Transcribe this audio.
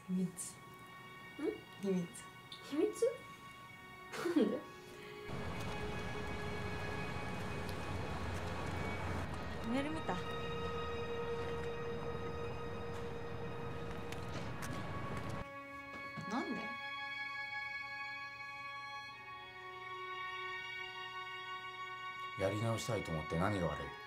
秘密。秘密。 秘密？なんで？メール見た？なんで？ やり直したいと思って何が悪い？